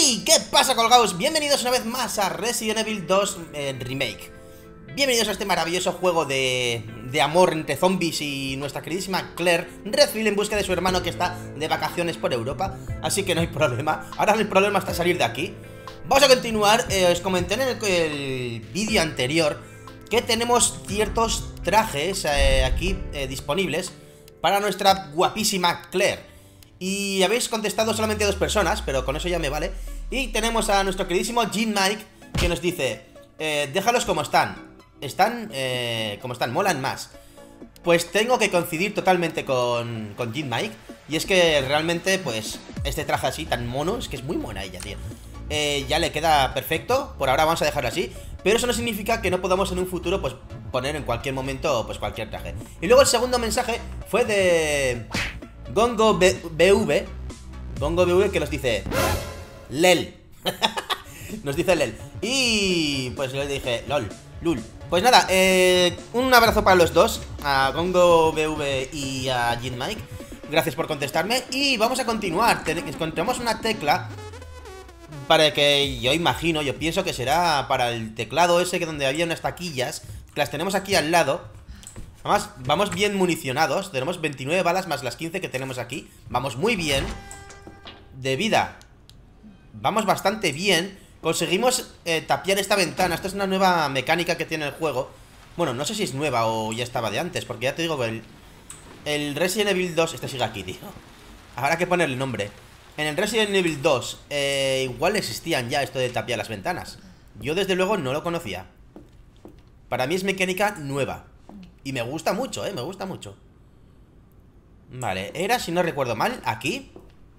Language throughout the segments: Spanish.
¡Hey! ¿Qué pasa, colgados? Bienvenidos una vez más a Resident Evil 2 Remake. Bienvenidos a este maravilloso juego de amor entre zombies y nuestra queridísima Claire Redfield en busca de su hermano que está de vacaciones por Europa. Así que no hay problema. Ahora el problema está salir de aquí. Vamos a continuar. Os comenté en el vídeo anterior que tenemos ciertos trajes aquí disponibles para nuestra guapísima Claire. Y habéis contestado solamente a 2 personas, pero con eso ya me vale. Y tenemos a nuestro queridísimo Jean Mike, que nos dice, déjalos como están. Están como están, molan más. Pues tengo que coincidir totalmente con Jean Mike. Y es que realmente, pues, este traje así, tan mono, es que es muy mona ella, tío. Ya le queda perfecto, por ahora vamos a dejarlo así. Pero eso no significa que no podamos en un futuro, pues, poner en cualquier momento, pues, cualquier traje. Y luego el segundo mensaje fue de Gongo BV, que nos dice LEL. Nos dice LEL. Y pues le dije LOL, LUL. Pues nada, un abrazo para los dos, a Gongo BV y a Jean Mike. Gracias por contestarme. Y vamos a continuar. Encontramos una tecla para que yo imagino, yo pienso que será para el teclado ese que donde había unas taquillas, que las tenemos aquí al lado. Además, vamos bien municionados. Tenemos 29 balas más las 15 que tenemos aquí. Vamos muy bien. De vida vamos bastante bien. Conseguimos tapiar esta ventana. Esta es una nueva mecánica que tiene el juego. Bueno, no sé si es nueva o ya estaba de antes, porque ya te digo que el Resident Evil 2... Este sigue aquí, tío. Habrá que ponerle nombre. En el Resident Evil 2 igual existían ya esto de tapiar las ventanas. Yo desde luego no lo conocía. Para mí es mecánica nueva. Y me gusta mucho, me gusta mucho. Vale, era, si no recuerdo mal, aquí.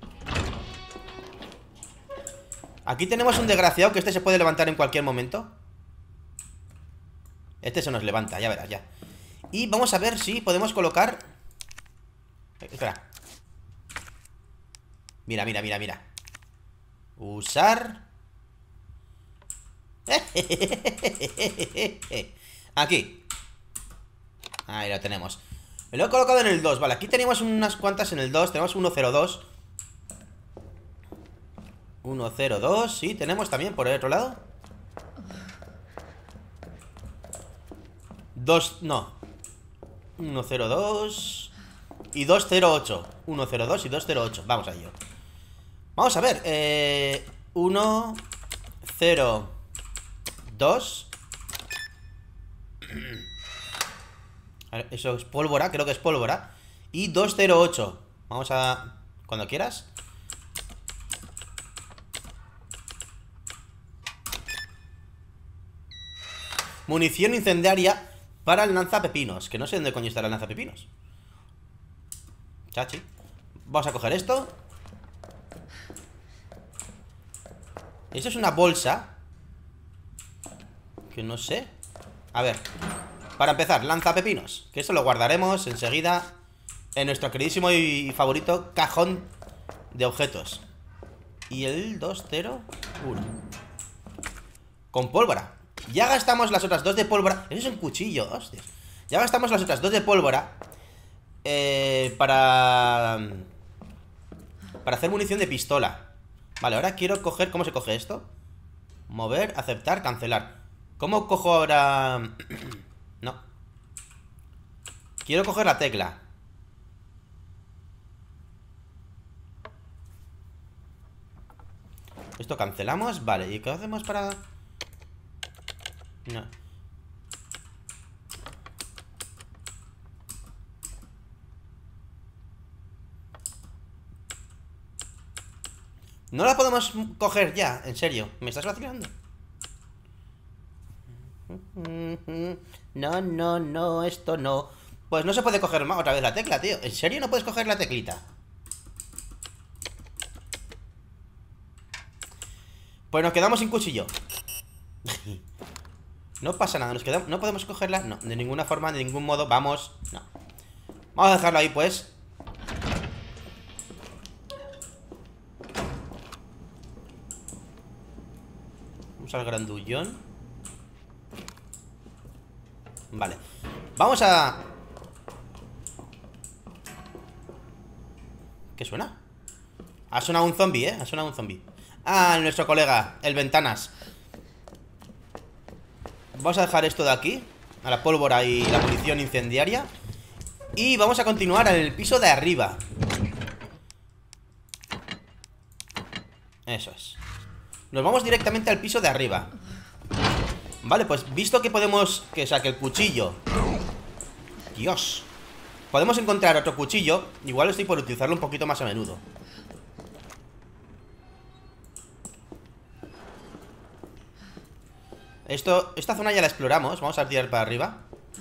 Aquí tenemos un desgraciado que este se puede levantar en cualquier momento. Este se nos levanta, ya verás, ya. Y vamos a ver si podemos colocar... Espera. Mira, mira, mira, mira. Usar. Aquí. Ahí lo tenemos. Me lo he colocado en el 2, vale, aquí teníamos unas cuantas en el 2. Tenemos 102. 102, sí, tenemos también por el otro lado 2, no 102 y 208. 102 y 208, vamos a ello. Vamos a ver, 102. Eso es pólvora, creo que es pólvora. Y 208. Vamos a... Cuando quieras. Munición incendiaria para el lanzapepinos. Que no sé dónde coño está el lanzapepinos. Chachi. Vamos a coger esto. Esto es una bolsa. Que no sé. A ver. Para empezar, lanzapepinos. Que esto lo guardaremos enseguida en nuestro queridísimo y favorito cajón de objetos. Y el 201. Con pólvora. Ya gastamos las otras 2 de pólvora. Eso es un cuchillo, hostias. Ya gastamos las otras 2 de pólvora para hacer munición de pistola. Vale, ahora quiero coger... ¿Cómo se coge esto? Mover, aceptar, cancelar. ¿Cómo cojo ahora...? No. Quiero coger la tecla. Esto cancelamos, vale. ¿Y qué hacemos para...? No. No la podemos coger ya, en serio. ¿Me estás vacilando? No, no, no, esto no. Pues no se puede coger más otra vez la tecla, tío. ¿En serio no puedes coger la teclita? Pues nos quedamos sin cuchillo. No pasa nada, nos quedamos. ¿No podemos cogerla? No, de ninguna forma, de ningún modo. Vamos, no. Vamos a dejarlo ahí, pues. Vamos al grandullón. Vale. Vamos a... ¿Qué suena? Ha sonado un zombie, Ha sonado un zombie. Ah, nuestro colega, el Ventanas. Vamos a dejar esto de aquí, a la pólvora y la munición incendiaria. Y vamos a continuar en el piso de arriba. Eso es. Nos vamos directamente al piso de arriba. Vale, pues visto que podemos... Que saque el cuchillo. Dios. Podemos encontrar otro cuchillo. Igual estoy por utilizarlo un poquito más a menudo. Esta zona ya la exploramos. Vamos a tirar para arriba.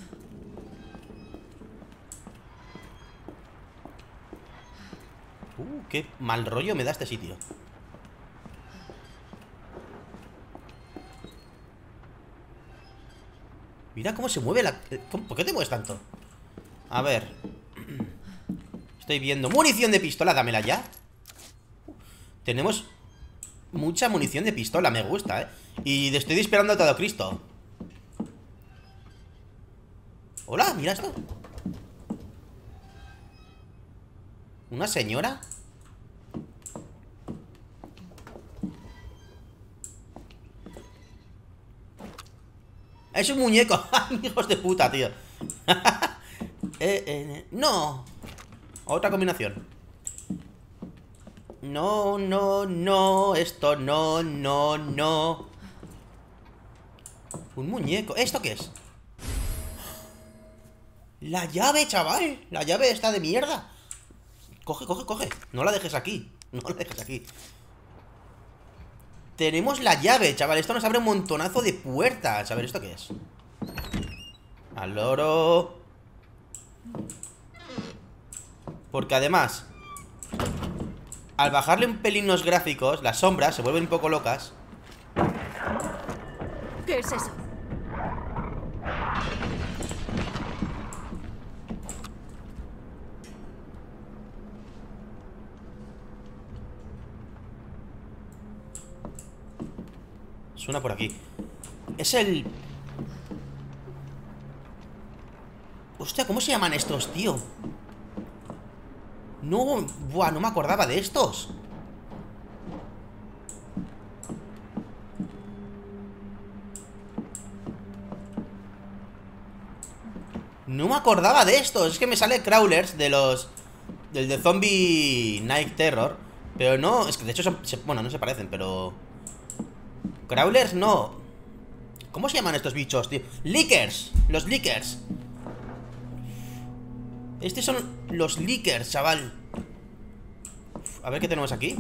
Qué mal rollo me da este sitio. Mira cómo se mueve la... ¿Por qué te mueves tanto? A ver. Estoy viendo... ¡Munición de pistola! Dámela ya. Tenemos mucha munición de pistola. Me gusta, ¿eh? Y le estoy disparando a todo Cristo. Hola, mira esto. ¿Una señora? Es un muñeco. Hijos de puta, tío. No. Otra combinación. No, no, no. Esto no, no, no. Un muñeco. ¿Esto qué es? La llave, chaval. La llave está de mierda. Coge, coge, coge. No la dejes aquí. No la dejes aquí. Tenemos la llave, chaval. Esto nos abre un montonazo de puertas. A ver, ¿esto qué es? Al loro. Porque además, al bajarle un pelín los gráficos, las sombras se vuelven un poco locas. ¿Qué es eso? Suena por aquí. Es el... Hostia, ¿cómo se llaman estos, tío? No, buah, no me acordaba de estos. No me acordaba de estos. Es que me sale Crawlers de los... Del de Zombie Night Terror. Pero no, es que de hecho son... Bueno, no se parecen, pero... Crawlers no. ¿Cómo se llaman estos bichos, tío? Lickers, los Lickers. Estos son los Lickers, chaval. A ver qué tenemos aquí.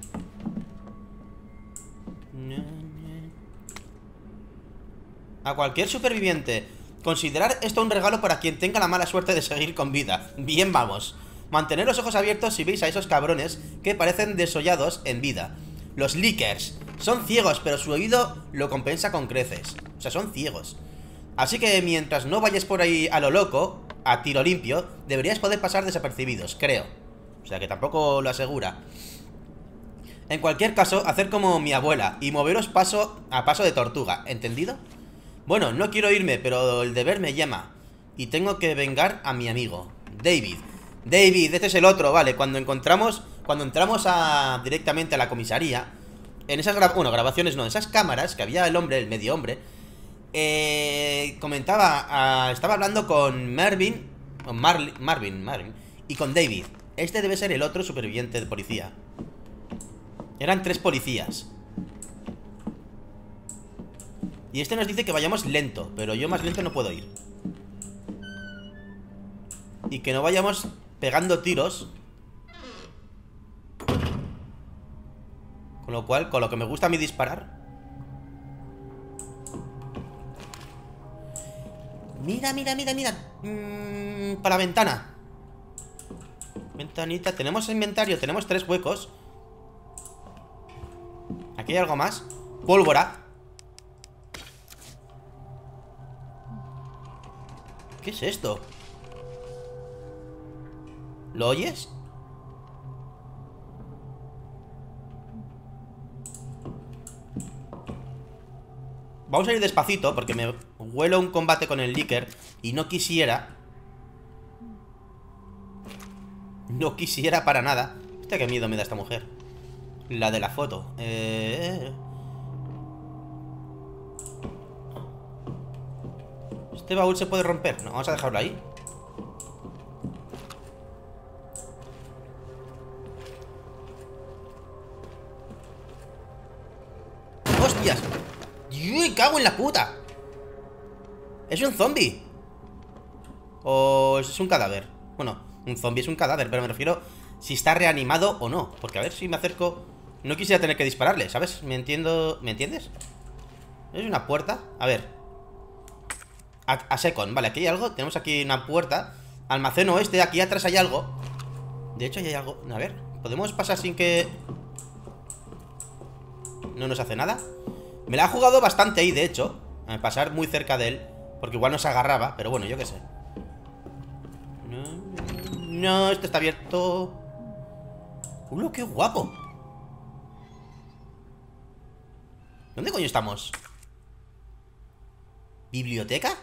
A cualquier superviviente, considerar esto un regalo para quien tenga la mala suerte de seguir con vida. Bien, vamos. Mantener los ojos abiertos si veis a esos cabrones que parecen desollados en vida. Los Lickers. Son ciegos, pero su oído lo compensa con creces. O sea, son ciegos. Así que mientras no vayas por ahí a lo loco, a tiro limpio, deberías poder pasar desapercibidos, creo. O sea, que tampoco lo asegura. En cualquier caso, hacer como mi abuela y moveros paso a paso de tortuga, ¿entendido? Bueno, no quiero irme, pero el deber me llama. Y tengo que vengar a mi amigo, David. David, este es el otro, vale. Cuando entramos directamente a la comisaría, en esas grabaciones no, en esas cámaras que había el hombre, el medio hombre, estaba hablando con Marvin, y con David. Este debe ser el otro superviviente de policía. Eran 3 policías. Y este nos dice que vayamos lento, pero yo más lento no puedo ir. Y que no vayamos pegando tiros. Con lo cual, con lo que me gusta a mí disparar. Mira, mira, mira, mira. Para la ventana. Ventanita. Tenemos inventario, tenemos 3 huecos. Aquí hay algo más. Pólvora. ¿Qué es esto? ¿Lo oyes? Vamos a ir despacito porque me huelo un combate con el Licker. Y no quisiera. No quisiera para nada. Hostia, qué miedo me da esta mujer. La de la foto. ¿Este baúl se puede romper? No, vamos a dejarlo ahí. ¡Hostias! ¡Me cago en la puta! ¿Es un zombie? ¿O es un cadáver? Bueno, un zombie es un cadáver, pero me refiero si está reanimado o no. Porque a ver si me acerco. No quisiera tener que dispararle, ¿sabes? ¿Me entiendes? ¿Es una puerta? A ver. A second, vale, aquí hay algo. Tenemos aquí una puerta. Almacén oeste, aquí atrás hay algo. De hecho, hay algo. A ver, ¿podemos pasar sin que no nos hace nada? Me la ha jugado bastante ahí, de hecho. Pasar muy cerca de él. Porque igual nos agarraba, pero bueno, yo qué sé. No, esto está abierto. ¡Qué guapo! ¿Dónde coño estamos? ¿Biblioteca?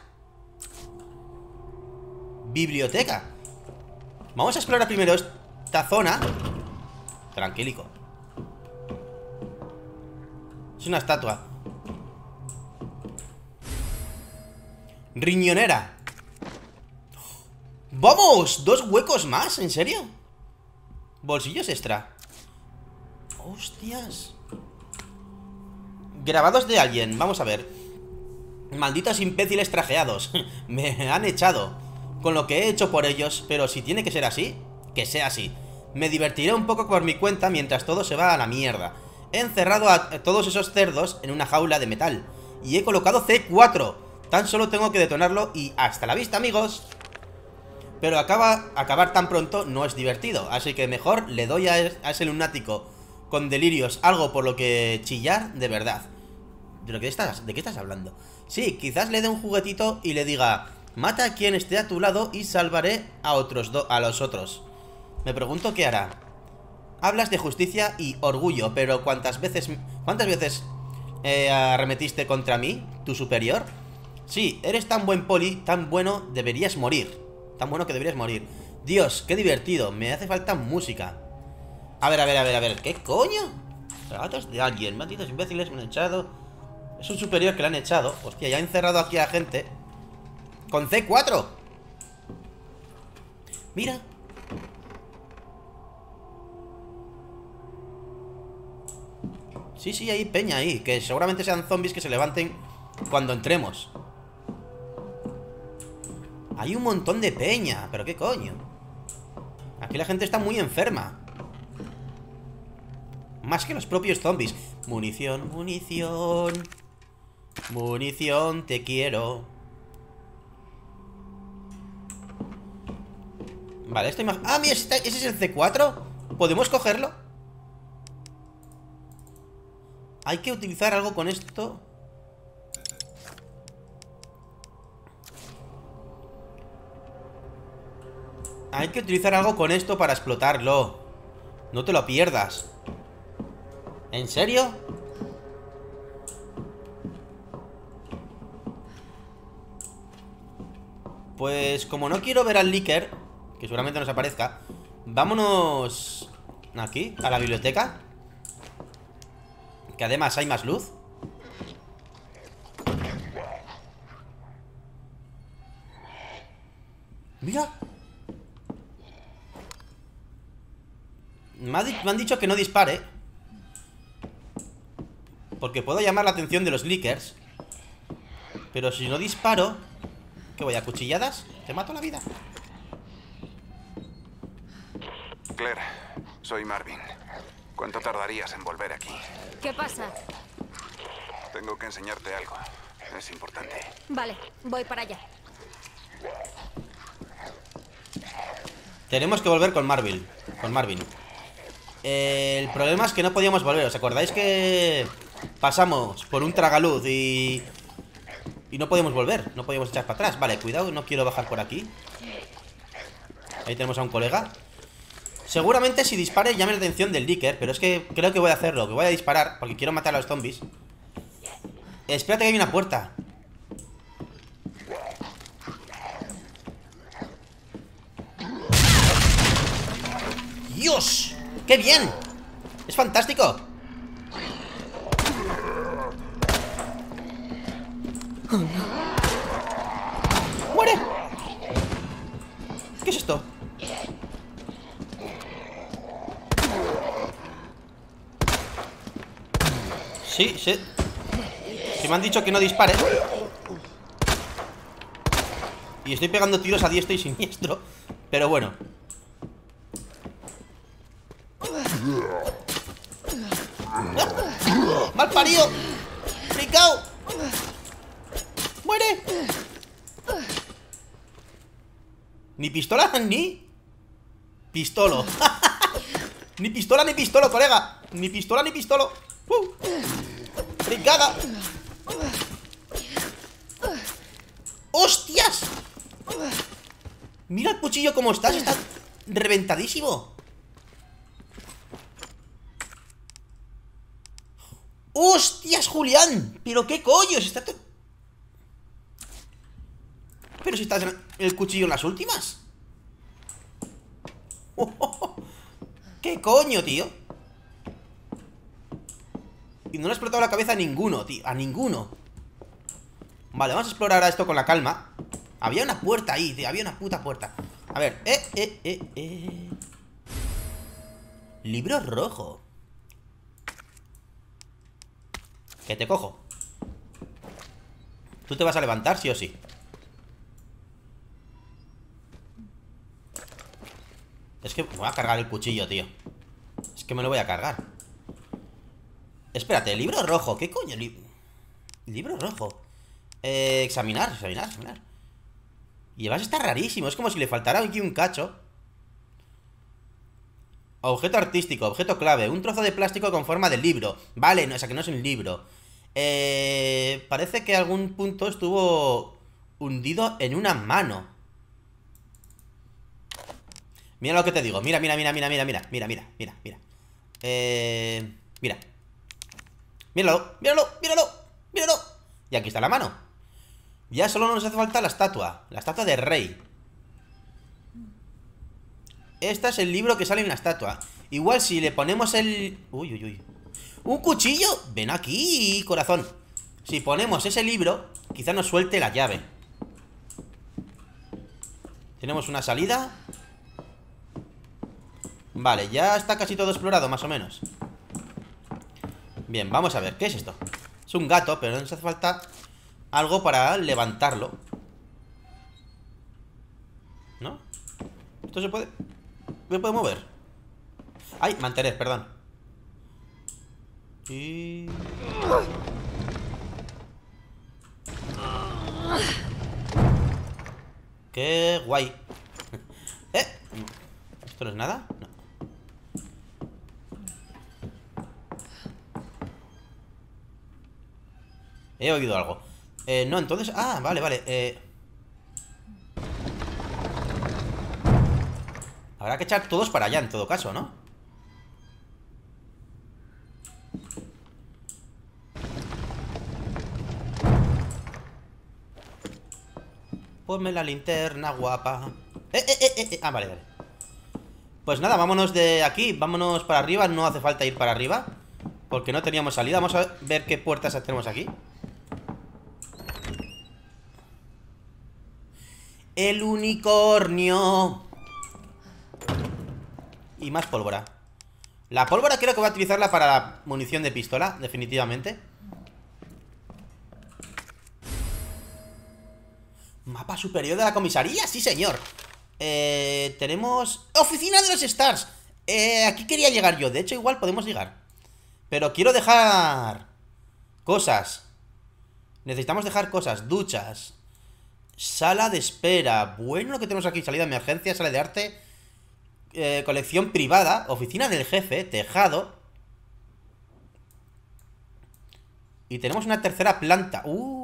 Biblioteca. Vamos a explorar primero esta zona. Tranquilico. Es una estatua. Riñonera. ¡Vamos! 2 huecos más, ¿en serio? Bolsillos extra. ¡Hostias! Grabados de alguien, vamos a ver. Malditos imbéciles trajeados. Me han echado con lo que he hecho por ellos. Pero si tiene que ser así, que sea así. Me divertiré un poco por mi cuenta mientras todo se va a la mierda. He encerrado a todos esos cerdos en una jaula de metal y he colocado C4. Tan solo tengo que detonarlo y hasta la vista, amigos. Pero acabar tan pronto no es divertido, así que mejor le doy a ese lunático con delirios algo por lo que chillar de verdad. ¿De qué estás hablando? Sí, quizás le dé un juguetito y le diga: mata a quien esté a tu lado y salvaré a los otros. Me pregunto qué hará. Hablas de justicia y orgullo, pero ¿cuántas veces arremetiste contra mí, tu superior? Sí, eres tan buen poli, tan bueno, deberías morir. Tan bueno que deberías morir. Dios, qué divertido, me hace falta música. A ver, ¿qué coño? Gatos de alguien, malditos imbéciles, me han echado. Es un superior que le han echado. Hostia, ya ha encerrado aquí a gente con C4. Mira. Sí, hay peña ahí. Que seguramente sean zombies que se levanten cuando entremos. Hay un montón de peña. ¿Pero qué coño? Aquí la gente está muy enferma. Más que los propios zombies. Munición, munición. Munición, te quiero. Vale, esta imagen... Ah, mira, ese es el C4. ¿Podemos cogerlo? Hay que utilizar algo con esto. Hay que utilizar algo con esto para explotarlo. No te lo pierdas. ¿En serio? Pues como no quiero ver al Licker, que seguramente nos aparezca, vámonos aquí, a la biblioteca. Que además hay más luz. Mira. Me han dicho que no dispare, porque puedo llamar la atención de los Lickers. Pero si no disparo, ¿qué voy a cuchilladas? Te mato la vida. Claire, soy Marvin. ¿Cuánto tardarías en volver aquí? ¿Qué pasa? Tengo que enseñarte algo. Es importante. Vale, voy para allá. Tenemos que volver con Marvin. El problema es que no podíamos volver. ¿Os acordáis que pasamos por un tragaluz y no podíamos volver? No podíamos echar para atrás. Vale, cuidado, no quiero bajar por aquí. Ahí tenemos a un colega. Seguramente si dispare llame la atención del Licker, pero es que creo que voy a hacerlo, que voy a disparar, porque quiero matar a los zombies. Espérate que hay una puerta. ¡Dios! ¡Qué bien! ¡Es fantástico! ¡Muere! ¿Qué es esto? Sí, sí. Que me han dicho que no dispare. Y estoy pegando tiros a diestro y siniestro. Pero bueno. ¡Ah! ¡Mal parido! ¡Fricao! ¡Muere! Ni pistola ni pistolo. Ni pistola ni pistolo, colega. Ni pistola ni pistolo. ¡Fricada! ¡Hostias! Mira el cuchillo como está. Está reventadísimo. ¡Hostias, Julián! ¿Pero qué coño? Está pero si estás el cuchillo en las últimas. ¿Qué coño, tío? Y no le ha explotado la cabeza a ninguno, tío. A ninguno. Vale, vamos a explorar ahora esto con la calma. Había una puerta ahí, tío. Había una puta puerta. A ver, libro rojo. Que te cojo. Tú te vas a levantar, sí o sí. Es que me voy a cargar el cuchillo, tío. Es que me lo voy a cargar. Espérate, libro rojo. ¿Qué coño? Libro rojo. Examinar. Y además está rarísimo. Es como si le faltara aquí un cacho. Objeto artístico, objeto clave. Un trozo de plástico con forma de libro. Vale, no, o sea que no es un libro. Parece que algún punto estuvo hundido en una mano. Mira lo que te digo. Mira. Mira. Míralo. Y aquí está la mano. Ya solo nos hace falta la estatua. La estatua de rey. Este es el libro que sale en la estatua. Igual si le ponemos el... Uy. ¿Un cuchillo? Ven aquí, corazón. Si ponemos ese libro, quizá nos suelte la llave. Tenemos una salida. Vale, ya está casi todo explorado, más o menos. Bien, vamos a ver, ¿qué es esto? Es un gato, pero nos hace falta algo para levantarlo. ¿No? ¿Esto se puede? ¿Me puede mover? Ay, mantener, perdón. Y... ¡qué guay! ¿Esto no es nada? No. He oído algo. No, entonces... Ah, vale. Habrá que echar todos para allá en todo caso, ¿no? Ponme la linterna, guapa. Ah, vale. Pues nada, vámonos de aquí. Vámonos para arriba. No hace falta ir para arriba, porque no teníamos salida. Vamos a ver qué puertas tenemos aquí. El unicornio. Y más pólvora. La pólvora creo que voy a utilizarla para la munición de pistola, definitivamente. Mapa superior de la comisaría, sí señor. Tenemos... Oficina de los Stars. Aquí quería llegar yo. De hecho igual podemos llegar. Pero quiero dejar cosas. Necesitamos dejar cosas. Duchas. Sala de espera. Bueno, lo que tenemos aquí. Salida de emergencia, sala de arte, colección privada, oficina del jefe, tejado. Y tenemos una tercera planta.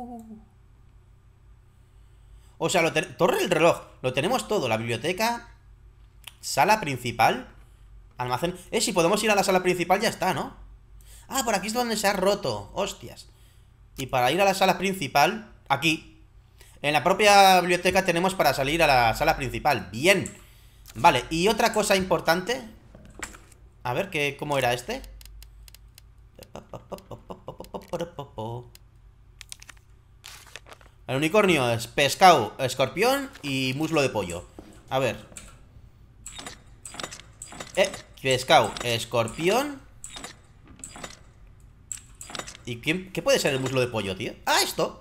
O sea, torre del reloj. Lo tenemos todo. La biblioteca, sala principal, almacén. Si podemos ir a la sala principal ya está, ¿no? Ah, por aquí es donde se ha roto. Hostias. Y para ir a la sala principal, aquí en la propia biblioteca tenemos para salir a la sala principal. Bien. Vale, y otra cosa importante. A ver, ¿cómo era este? El unicornio es pescado, escorpión y muslo de pollo. A ver. Pescado, escorpión. ¿Y qué puede ser el muslo de pollo, tío? ¡Ah, esto!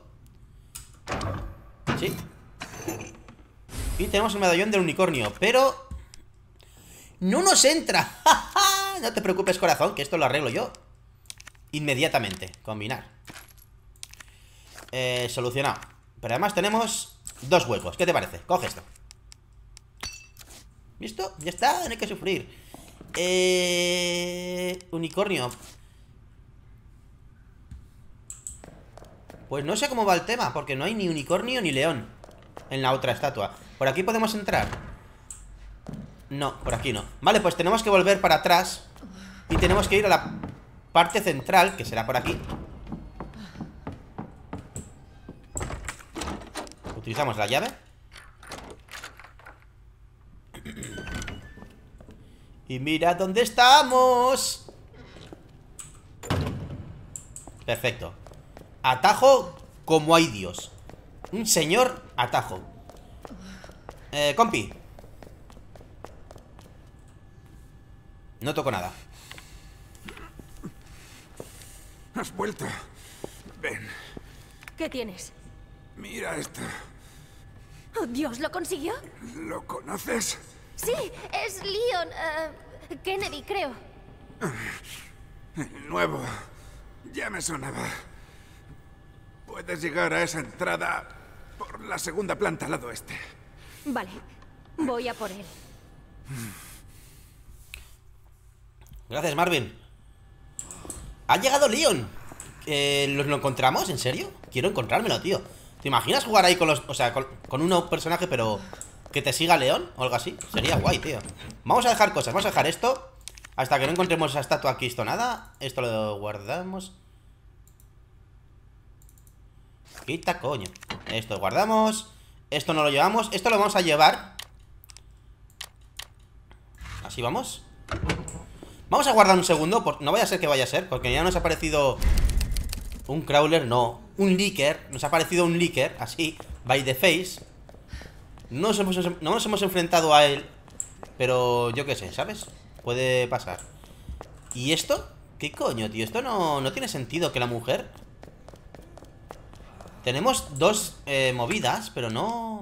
Sí. Y tenemos el medallón del unicornio, pero... ¡no nos entra! No te preocupes, corazón, que esto lo arreglo yo inmediatamente. Combinar. Solucionado. Pero además tenemos 2 huecos. ¿Qué te parece? Coge esto. ¿Listo? Ya está, no hay que sufrir. Unicornio. Pues no sé cómo va el tema, porque no hay ni unicornio ni león en la otra estatua. ¿Por aquí podemos entrar? No, por aquí no. Vale, pues tenemos que volver para atrás. Y tenemos que ir a la parte central, que será por aquí. Utilizamos la llave. Y mira dónde estamos. Perfecto. Atajo como hay Dios. Un señor atajo. Compi. No toco nada. Has vuelto. Ven, ¿Qué tienes? mira esto. Oh, Dios, ¿lo consiguió? ¿Lo conoces? Sí, es Leon Kennedy, creo. El nuevo. Ya me sonaba. Puedes llegar a esa entrada por la segunda planta al lado oeste. Vale, voy a por él. Gracias, Marvin. Ha llegado Leon. ¿Lo encontramos? ¿En serio? Quiero encontrármelo, tío. ¿Te imaginas jugar ahí con los... o sea, con un personaje, pero que te siga Leon o algo así? Sería guay, tío. Vamos a dejar cosas. Vamos a dejar esto hasta que no encontremos esa estatua aquí. Esto nada. Esto lo guardamos. Quita, coño. Esto guardamos. Esto no lo llevamos. Esto lo vamos a llevar. Así vamos. Vamos a guardar un segundo. No vaya a ser que vaya a ser, porque ya nos ha aparecido un crawler, no, un leaker. Nos ha aparecido un leaker, así, by the face. No nos hemos enfrentado a él, pero yo qué sé, ¿sabes? Puede pasar. ¿Y esto? ¿Qué coño, tío? Esto no tiene sentido que la mujer... Tenemos 2 movidas, pero no...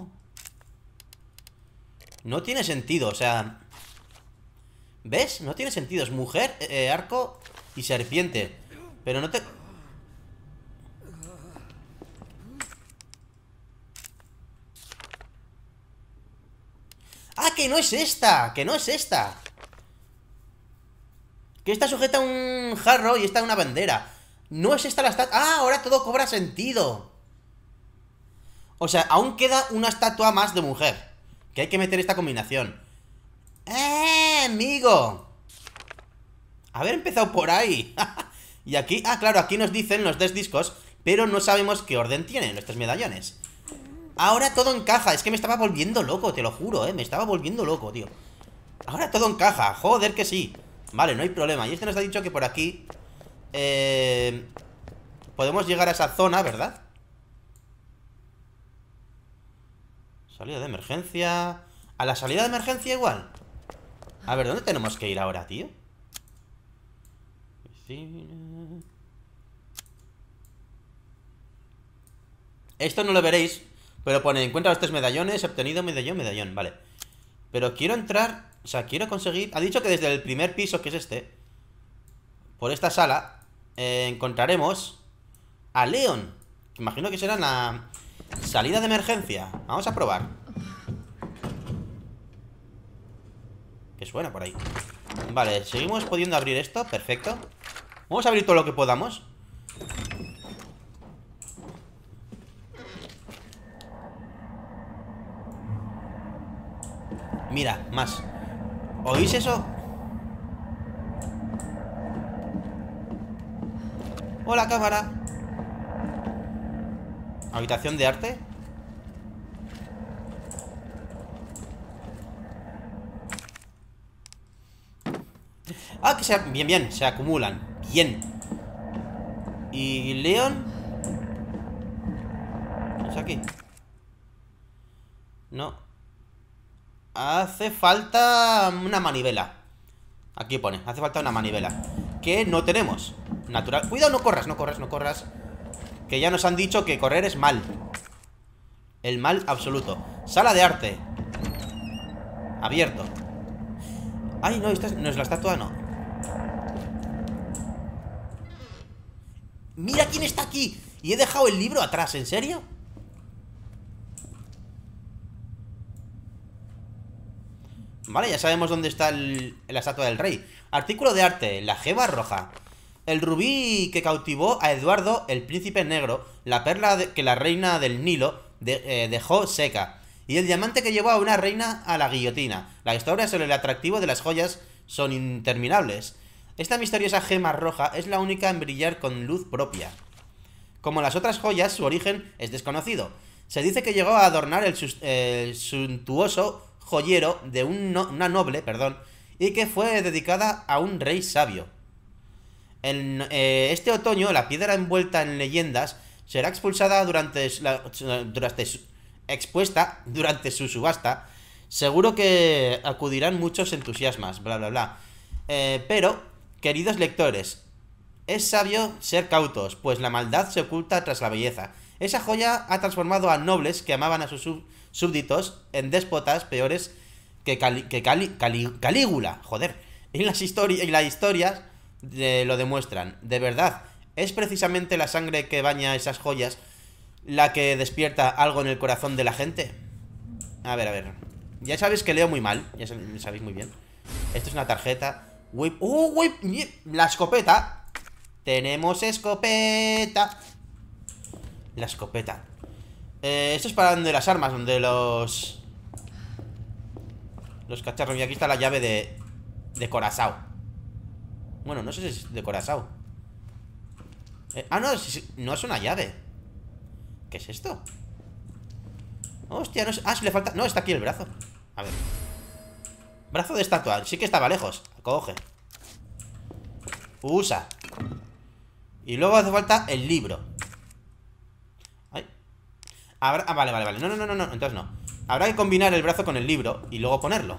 No tiene sentido, o sea... ¿Ves? No tiene sentido. Es mujer, arco y serpiente. Pero no te... ¡Ah, que no es esta! ¡Que no es esta! Que esta sujeta un jarro y esta una bandera. No es esta la estatua... ¡Ah! Ahora todo cobra sentido. O sea, aún queda una estatua más de mujer. Que hay que meter esta combinación. Amigo. Haber empezado por ahí. Y aquí, claro, aquí nos dicen los 2 discos, pero no sabemos qué orden tienen estos medallones. Ahora todo encaja. Es que me estaba volviendo loco, te lo juro, me estaba volviendo loco, tío. Ahora todo encaja, joder que sí. Vale, no hay problema. Y este nos ha dicho que por aquí podemos llegar a esa zona, ¿verdad? Salida de emergencia. ¿A la salida de emergencia igual? A ver, ¿dónde tenemos que ir ahora, tío? Esto no lo veréis, pero pone, encuentra los 3 medallones, obtenido medallón, vale. Pero quiero entrar, o sea, quiero conseguir... Ha dicho que desde el primer piso, que es este, por esta sala, encontraremos a Leon. Imagino que será la salida de emergencia. Vamos a probar. Que suena por ahí. Vale, seguimos pudiendo abrir esto, perfecto. Vamos a abrir todo lo que podamos. Mira, más. ¿Oís eso? Hola, cámara. Habitación de arte. Que se... Bien, se acumulan. Bien. ¿Y Leon? ¿Es aquí? No. Hace falta una manivela. Aquí pone, hace falta una manivela. Que no tenemos. Natural. Cuidado, no corras, no corras, no corras. Que ya nos han dicho que correr es mal. El mal absoluto. Sala de arte. Abierto. Ay, no, esta no es la estatua, no. Mira quién está aquí. Y he dejado el libro atrás, ¿en serio? Vale, ya sabemos dónde está la estatua del rey. Artículo de arte, la gema roja. El rubí que cautivó a Eduardo, el príncipe negro. La perla que la reina del Nilo dejó seca. Y el diamante que llevó a una reina a la guillotina. La historia sobre el atractivo de las joyas son interminables. Esta misteriosa gema roja es la única en brillar con luz propia. Como las otras joyas, su origen es desconocido. Se dice que llegó a adornar el suntuoso joyero de una noble, perdón, y que fue dedicada a un rey sabio. Este otoño, la piedra envuelta en leyendas será expulsada expuesta durante su subasta. Seguro que acudirán muchos entusiasmas, bla bla bla. Pero, queridos lectores, es sabio ser cautos, pues la maldad se oculta tras la belleza. Esa joya ha transformado a nobles que amaban a sus súbditos en déspotas peores que Calígula. Joder. Y las historias lo demuestran. De verdad, ¿es precisamente la sangre que baña esas joyas la que despierta algo en el corazón de la gente? A ver, a ver. Ya sabéis que leo muy mal. Ya sabéis muy bien. Esto es una tarjeta. Whip. Whip. La escopeta. Tenemos escopeta. La escopeta. Esto es para donde las armas, donde los cacharros. Y aquí está la llave de Corazao. Bueno, no sé si es de Corazao. No, no es una llave. ¿Qué es esto? Hostia, no es... le falta... No, está aquí el brazo. A ver. Brazo de estatua. Sí que estaba lejos. Coge. Usa. Y luego hace falta el libro. Ay. Vale. No. Entonces no. Habrá que combinar el brazo con el libro y luego ponerlo.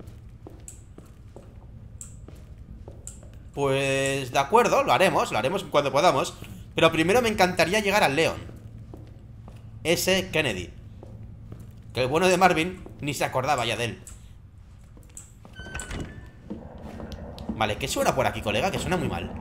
Pues de acuerdo, lo haremos cuando podamos. Pero primero me encantaría llegar al Leon. Ese Kennedy. Que el bueno de Marvin ni se acordaba ya de él. Vale, ¿qué suena por aquí, colega? Que suena muy mal.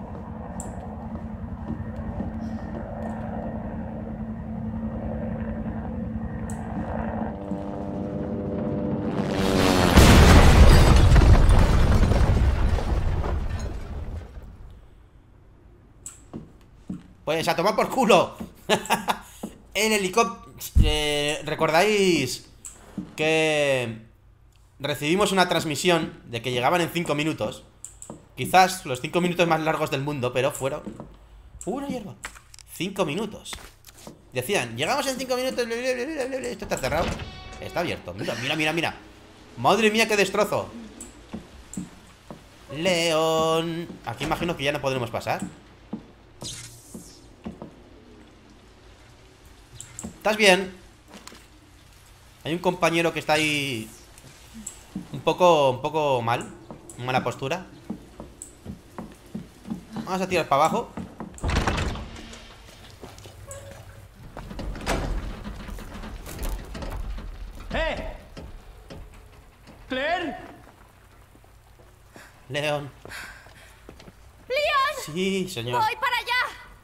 Pues a tomar por culo. El helicóptero. ¿Recordáis que recibimos una transmisión de que llegaban en 5 minutos? Quizás los 5 minutos más largos del mundo, pero fueron... una hierba. 5 minutos. Decían, llegamos en 5 minutos. Esto está cerrado. Está abierto. Mira. Madre mía, qué destrozo. León. Aquí imagino que ya no podremos pasar. ¿Estás bien? Hay un compañero que está ahí un poco mal. Mala postura. Vamos a tirar para abajo. ¿Claire? León. ¡Leon! Sí, señor. ¡Voy para allá!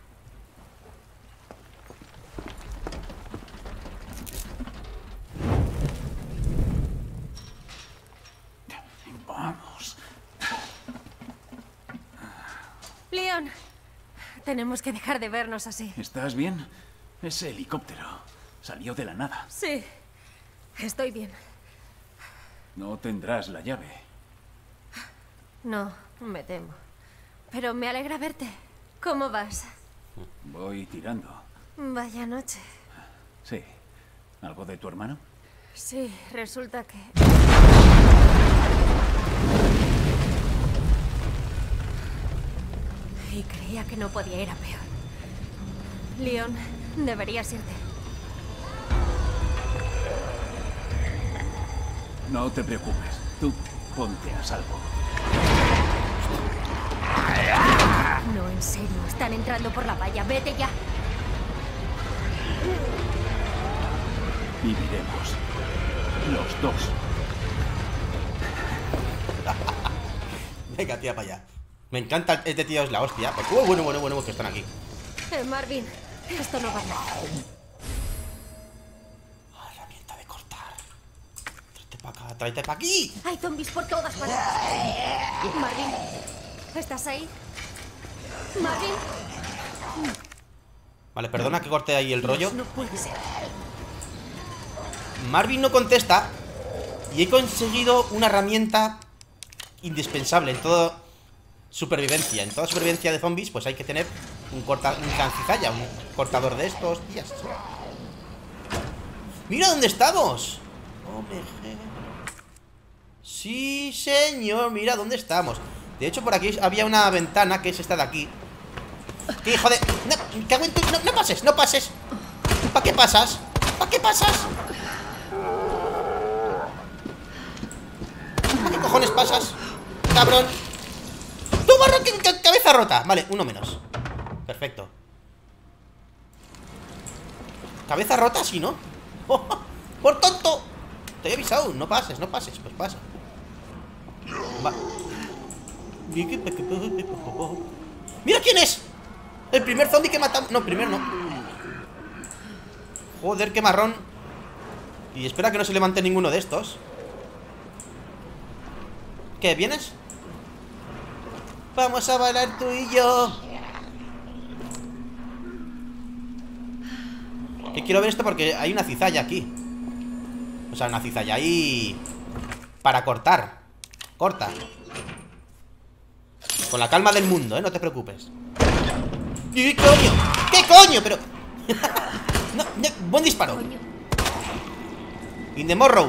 Vamos. Leon, tenemos que dejar de vernos así. ¿Estás bien? Ese helicóptero salió de la nada. Sí, estoy bien. No tendrás la llave. No, me temo. Pero me alegra verte. ¿Cómo vas? Voy tirando. Vaya noche. Sí. ¿Algo de tu hermano? Sí, resulta que... Y creía que no podía ir a peor. Leon, deberías irte. No te preocupes. Tú ponte a salvo. No, en serio, están entrando por la valla. Vete ya. Viviremos. Los dos. Venga, tía, para allá. Me encanta este tío, es la hostia. Bueno, que están aquí. Marvin, esto no va a nada. Herramienta de cortar. Tráete para acá, tráete para aquí. Hay zombies por todas partes. Marvin, ¿estás ahí? Marvin. Vale, perdona que corte ahí el rollo. No puede ser. Marvin no contesta. Y he conseguido una herramienta indispensable en toda supervivencia. En toda supervivencia de zombies, pues hay que tener un cancizalla, un cortador de estos, tías. ¡Mira dónde estamos! OMG. Sí, señor, mira dónde estamos. De hecho, por aquí había una ventana, que es esta de aquí. ¡Qué hijo de... No, cago en tu... No pases, no pases. ¿Para qué pasas? ¿Para qué pasas? ¿Para qué cojones pasas? Cabrón. ¡Toma, cabeza rota! Vale, uno menos. Perfecto. Cabeza rota, sí, ¿no? ¡Por tonto! Te he avisado, no pases, pues pasa. Va. ¡Mira quién es! El primer zombie que matamos. No, primero no. Joder, qué marrón. Y espera que no se levante ninguno de estos. ¿Qué? ¿Vienes? Vamos a bailar tú y yo. Que quiero ver esto porque hay una cizalla aquí. O sea, una cizalla ahí para cortar. Corta. Con la calma del mundo, no te preocupes. ¿Qué coño? ¿Qué coño? Pero... no, buen disparo. In the morrow.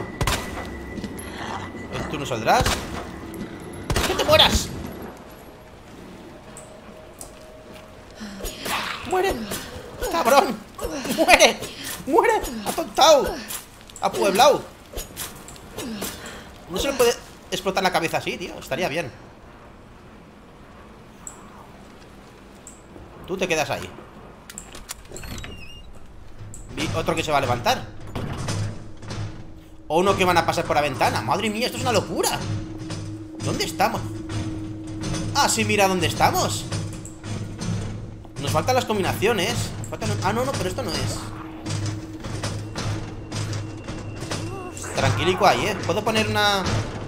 ¿Tú no saldrás? ¡Que te mueras! ¡Muere! ¡Cabrón! ¡Muere! ¡Muere! ¡Atontado! ¡Apueblao! No se le puede explotar la cabeza así, tío. Estaría bien. Tú te quedas ahí. Y otro que se va a levantar. O uno que van a pasar por la ventana. Madre mía, esto es una locura. ¿Dónde estamos? Ah, sí, mira dónde estamos. Nos faltan las combinaciones. Ah, no, pero esto no es. Tranquilico ahí, Puedo poner una...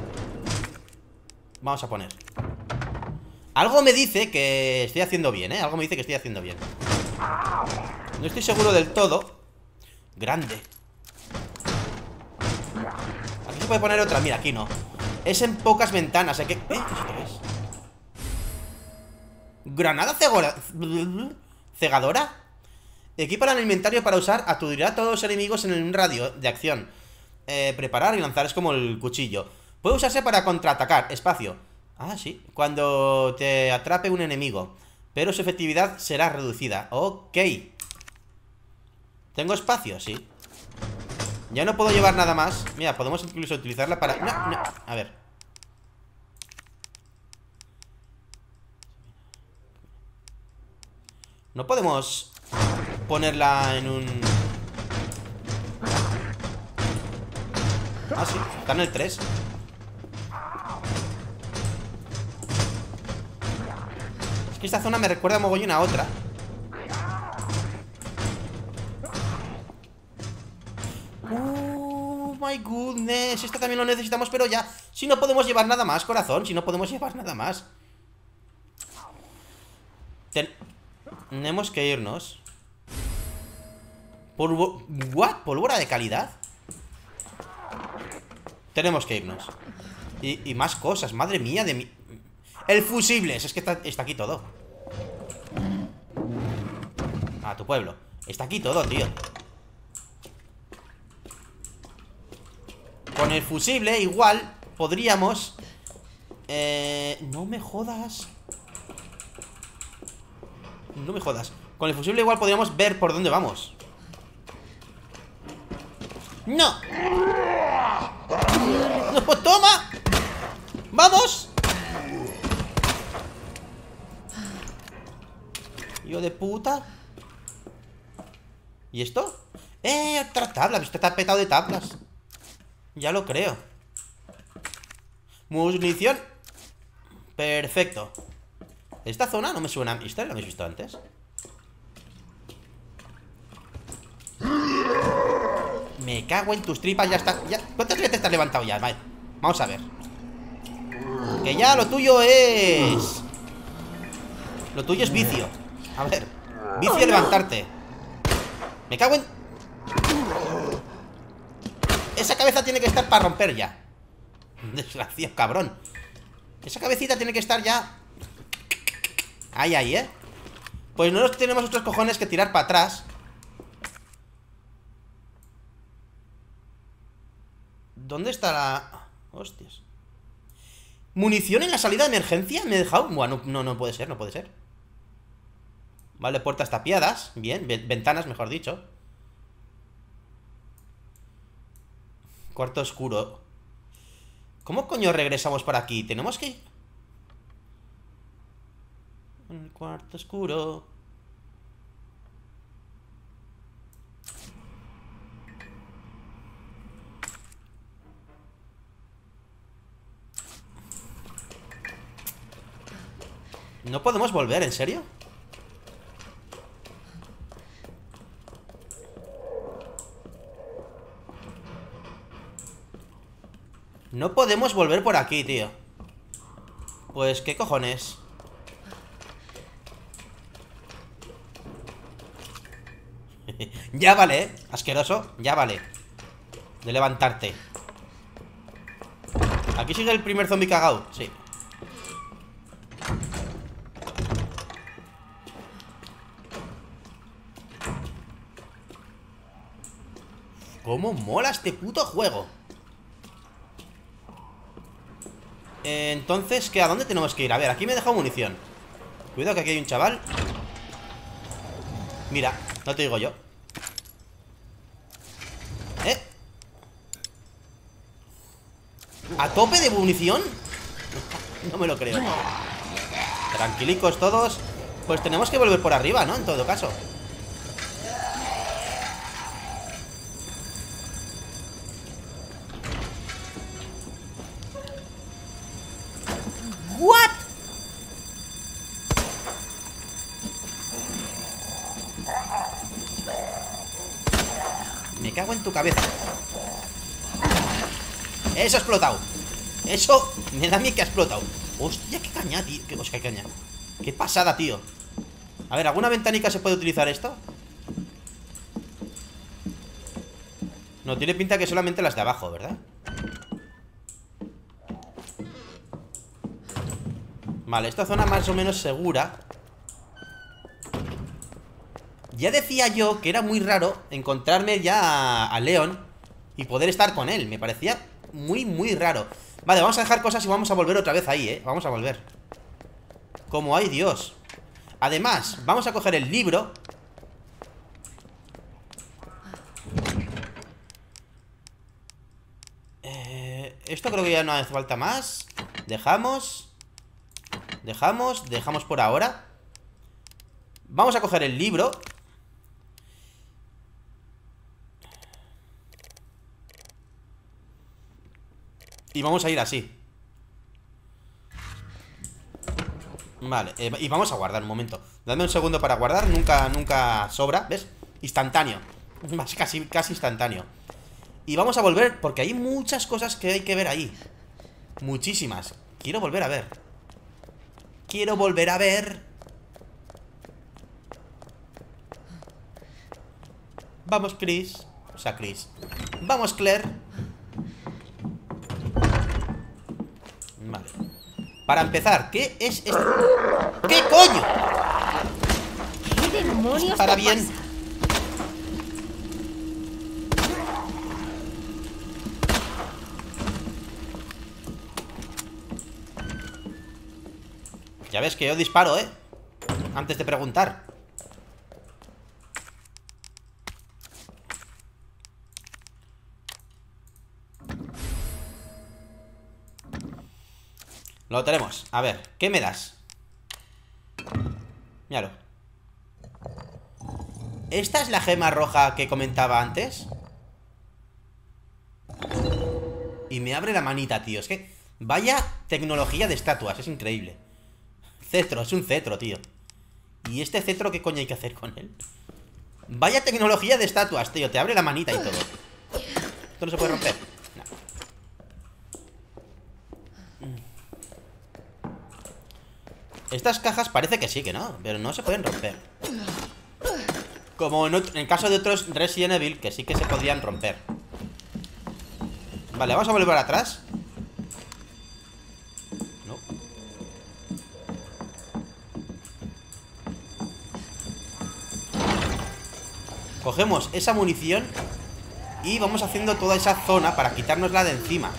Vamos a poner. Algo me dice que estoy haciendo bien, Algo me dice que estoy haciendo bien. No estoy seguro del todo. Grande. Aquí se puede poner otra, mira, aquí no. Es en pocas ventanas, ¿qué esto es? Granada cegadora. Equipa el inventario para usar. Aturdirá a todos los enemigos en un radio de acción. Preparar y lanzar es como el cuchillo. Puede usarse para contraatacar. Espacio. Ah, sí. Cuando te atrape un enemigo. Pero su efectividad será reducida. Ok. ¿Tengo espacio? Sí. Ya no puedo llevar nada más. Mira, podemos incluso utilizarla para... No. A ver. No podemos ponerla en un... Ah, sí. Está en el 3. Es que esta zona me recuerda mogollón a otra. My goodness. Esta también lo necesitamos, pero ya. Si no podemos llevar nada más, corazón. Si no podemos llevar nada más. Tenemos que irnos. ¿What? ¿Pólvora de calidad? Tenemos que irnos. Y más cosas, madre mía de mi... El fusible, es que está aquí todo. A tu pueblo. Está aquí todo, tío. Con el fusible igual podríamos... No me jodas. No me jodas. Con el fusible igual podríamos ver por dónde vamos. ¡No! ¡No, pues toma! ¡Vamos! Hijo de puta. ¿Y esto? Otra tabla. Esto está petado de tablas. Ya lo creo. Munición. Perfecto. Esta zona no me suena. ¿Esta la habéis visto antes? Me cago en tus tripas, ya está. Ya. ¿Cuántas veces te has levantado ya? Vale. Vamos a ver. Que ya lo tuyo es... Lo tuyo es vicio. A ver. Vicio levantarte. Me cago en... Esa cabeza tiene que estar para romper ya. Desgraciado, cabrón. Esa cabecita tiene que estar ya. Ahí, ahí, Pues no tenemos otros cojones que tirar para atrás. ¿Dónde está la...? Hostias. ¿Munición en la salida de emergencia? ¿Me he dejado? Bueno, no puede ser, no puede ser. Vale, puertas tapiadas. Bien, ventanas, mejor dicho. Cuarto oscuro. ¿Cómo coño regresamos por aquí? Tenemos que ir... En el cuarto oscuro. No podemos volver, ¿en serio? No podemos volver por aquí, tío. Pues, ¿qué cojones? Ya vale, asqueroso. Ya vale. De levantarte. ¿Aquí sigue el primer zombie cagado? Sí. ¿Cómo mola este puto juego? Entonces, ¿qué? ¿A dónde tenemos que ir? A ver, aquí me he dejado munición. Cuidado que aquí hay un chaval. Mira, no te digo yo. ¿A tope de munición? No me lo creo. Tranquilicos todos. Pues tenemos que volver por arriba, ¿no? En todo caso. ¿What? Me cago en tu cabeza. Eso ha explotado. Eso me da a mí que ha explotado. Hostia, qué caña, tío. Qué caña. Qué pasada, tío. A ver, ¿alguna ventanica se puede utilizar esto? No, tiene pinta que solamente las de abajo, ¿verdad? Vale, esta zona más o menos segura. Ya decía yo que era muy raro encontrarme ya a Leon y poder estar con él. Me parecía muy raro. Vale, vamos a dejar cosas y vamos a volver otra vez ahí, Vamos a volver. Como hay Dios. Además, vamos a coger el libro. Esto creo que ya no hace falta más. Dejamos por ahora. Vamos a coger el libro. Y vamos a ir así. Vale, y vamos a guardar un momento. Dame un segundo para guardar, nunca sobra. ¿Ves? Instantáneo. Casi instantáneo. Y vamos a volver porque hay muchas cosas que hay que ver ahí. Muchísimas. Quiero volver a ver. Vamos, Chris. O sea, Chris. Vamos, Claire. Vale. Para empezar, ¿qué es esto? ¿Qué coño? ¿Qué demonios Para te bien. pasa? Ya ves que yo disparo, antes de preguntar. Lo tenemos. A ver, ¿qué me das? Míralo. ¿Esta es la gema roja que comentaba antes? Y me abre la manita, tío. Es que vaya tecnología de estatuas, es increíble. Cetro, es un cetro, tío. ¿Y este cetro qué coño hay que hacer con él? Vaya tecnología de estatuas, tío. Te abre la manita y todo. Esto no se puede romper. No. Estas cajas parece que sí, que no, pero no se pueden romper. Como en el caso de otros Resident Evil, que sí que se podían romper. Vale, vamos a volver atrás. No. Cogemos esa munición y vamos haciendo toda esa zona para quitárnosla de encima.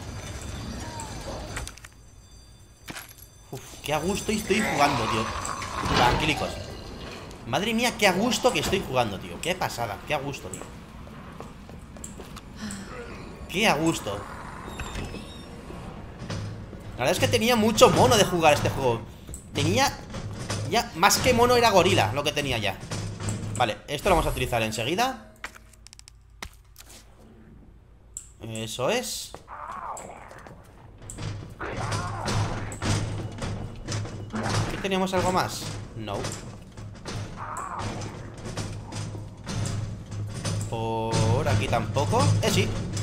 Uf, qué a gusto estoy jugando, tío. Tranquilicos. Madre mía, qué a gusto que estoy jugando, tío. Qué pasada, qué a gusto, tío. Qué a gusto. La verdad es que tenía mucho mono de jugar este juego. Tenía... ya, más que mono era gorila lo que tenía ya. Vale, esto lo vamos a utilizar enseguida. Eso es. ¿Aquí teníamos algo más? No. Por aquí tampoco. Sí.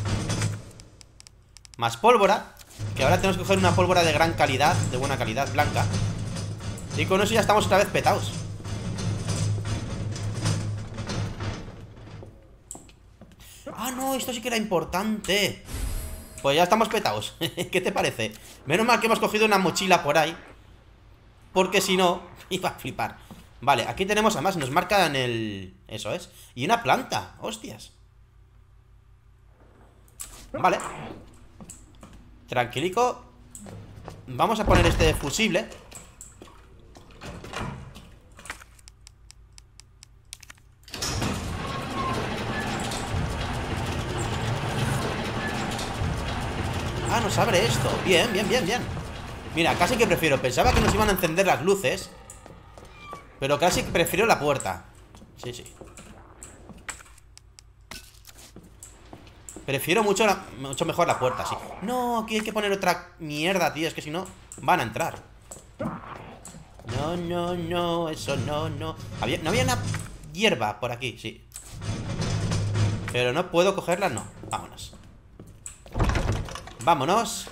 Más pólvora. Que ahora tenemos que coger una pólvora de gran calidad. De buena calidad, blanca. Y con eso ya estamos otra vez petados. Ah, no, esto sí que era importante. Pues ya estamos petados. ¿Qué te parece? Menos mal que hemos cogido una mochila por ahí, porque si no, iba a flipar. Vale, aquí tenemos, además nos marca en el... eso es. Y una planta, hostias. Vale. Tranquilico. Vamos a poner este fusible. Ah, nos abre esto. Bien, bien, bien, bien. Mira, casi que prefiero. Pensaba que nos iban a encender las luces, pero casi prefiero la puerta. Sí, sí. Prefiero mucho mejor la puerta, sí. No, aquí hay que poner otra mierda, tío. Es que si no, van a entrar. No, no, no. Eso no, no. No había una hierba por aquí, sí. Pero no puedo cogerla, no. Vámonos. Vámonos.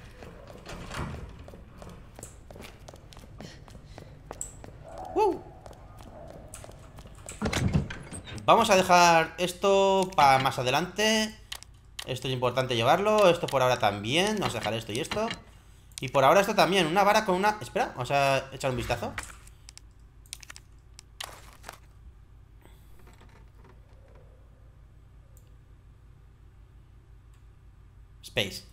Vamos a dejar esto para más adelante. Esto es importante llevarlo. Esto por ahora también. Vamos a dejar esto y esto. Y por ahora esto también. Una vara con una... espera, vamos a echar un vistazo. Space.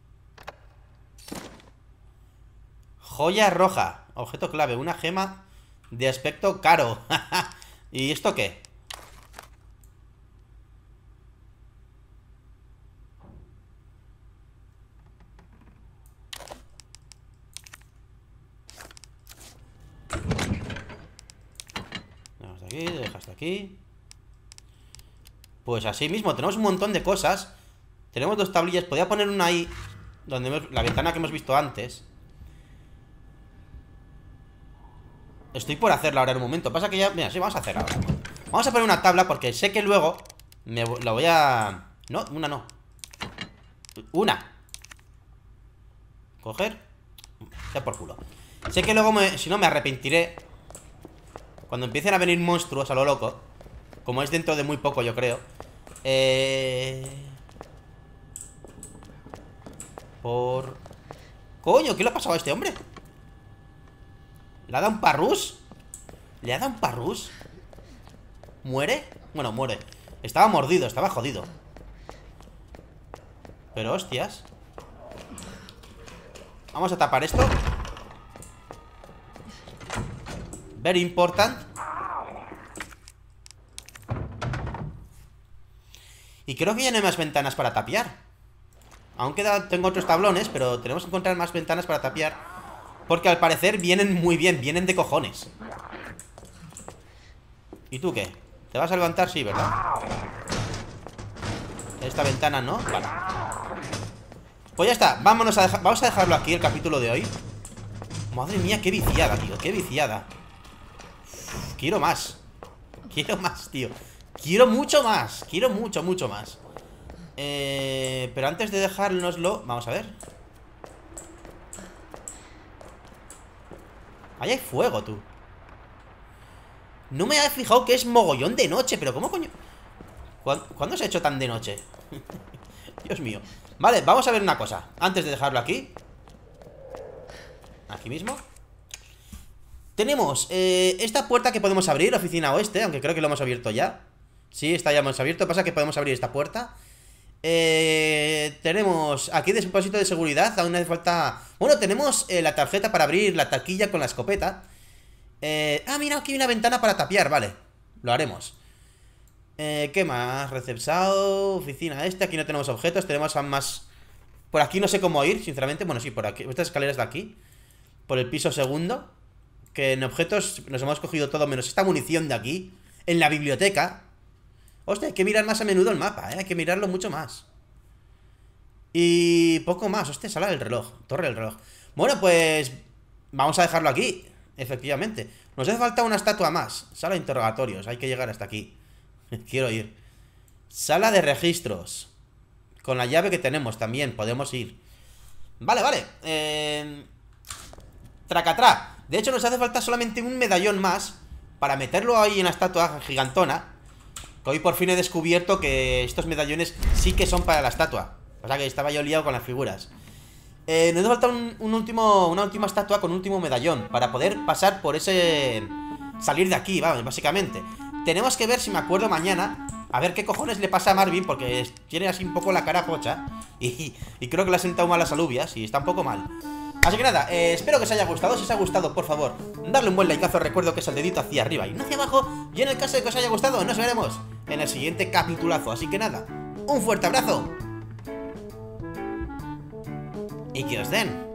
Joya roja. Objeto clave. Una gema de aspecto caro. ¿Y esto qué? Deja aquí, deja hasta aquí. Pues así mismo, tenemos un montón de cosas. Tenemos dos tablillas, podría poner una ahí donde la ventana que hemos visto antes. Estoy por hacerla ahora en un momento. Pasa que ya... mira, sí, vamos a hacerla ahora. Vamos a poner una tabla porque sé que luego la voy a... no, una no. Una. Coger. Ya por culo. Sé que luego, si no, me arrepentiré cuando empiecen a venir monstruos a lo loco. Como es dentro de muy poco, yo creo. Por... coño, ¿qué le ha pasado a este hombre? ¿Le ha dado un parrús? ¿Le ha dado un parrús? ¿Muere? Bueno, muere. Estaba mordido, estaba jodido. Pero hostias. Vamos a tapar esto. Very important. Y creo que ya no hay más ventanas para tapiar. Aún tengo otros tablones, pero tenemos que encontrar más ventanas para tapiar. Porque al parecer vienen muy bien, vienen de cojones. ¿Y tú qué? ¿Te vas a levantar? Sí, ¿verdad? Esta ventana no, vale. Pues ya está, vamos a dejarlo aquí el capítulo de hoy. Madre mía, qué viciada, tío, qué viciada. Uf, quiero más. Quiero más, tío. Quiero mucho más. Quiero mucho, mucho más. Pero antes de dejárnoslo, vamos a ver. Ahí hay fuego, tú. No me había fijado que es mogollón de noche. Pero ¿cómo coño? ¿Cuándo se ha hecho tan de noche? Dios mío. Vale, vamos a ver una cosa. Antes de dejarlo aquí. Aquí mismo. Tenemos esta puerta que podemos abrir, oficina oeste. Aunque creo que lo hemos abierto ya. Sí, esta ya hemos abierto. Pasa que podemos abrir esta puerta. Tenemos aquí depósito de seguridad. Aún hace falta... Bueno, tenemos la tarjeta para abrir la taquilla con la escopeta. Mira, aquí hay una ventana para tapiar. Vale, lo haremos. ¿Qué más? Recepsado, oficina esta. Aquí no tenemos objetos, tenemos más... Por aquí no sé cómo ir, sinceramente. Bueno, sí, por aquí, estas escaleras de aquí. Por el piso segundo. Que en objetos nos hemos cogido todo menos esta munición de aquí. En la biblioteca. Hostia, hay que mirar más a menudo el mapa, hay que mirarlo mucho más. Y poco más, hostia, sala del reloj, torre del reloj. Bueno, pues vamos a dejarlo aquí, efectivamente. Nos hace falta una estatua más. Sala de interrogatorios, hay que llegar hasta aquí. Quiero ir. Sala de registros. Con la llave que tenemos también, podemos ir. Vale, vale. Tracatrá. De hecho, nos hace falta solamente un medallón más para meterlo ahí en la estatua gigantona. Que hoy por fin he descubierto que estos medallones sí que son para la estatua. O sea que estaba yo liado con las figuras. Nos hace falta una última estatua con un último medallón para poder pasar por ese... Salir de aquí, vamos, básicamente. Tenemos que ver si me acuerdo mañana. A ver qué cojones le pasa a Marvin, porque tiene así un poco la cara pocha. Y creo que le ha sentado mal las alubias y está un poco mal. Así que nada, espero que os haya gustado. Si os ha gustado, por favor, darle un buen likeazo. Recuerdo que es el dedito hacia arriba y no hacia abajo. Y en el caso de que os haya gustado, nos veremos en el siguiente capitulazo. Así que nada, un fuerte abrazo y que os den